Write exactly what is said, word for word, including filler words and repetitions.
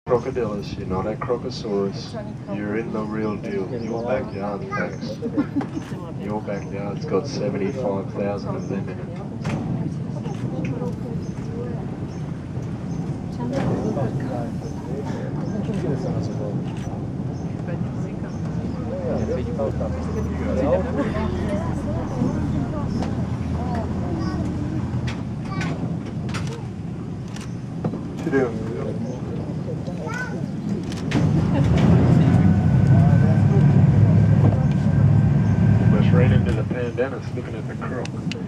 Crocodilus, you're not a Crocosaurus. You're in the real deal. Your backyard, thanks. Your backyard's got seventy-five thousand of them in it. What you doing? Ran into the pandanus looking at the croc.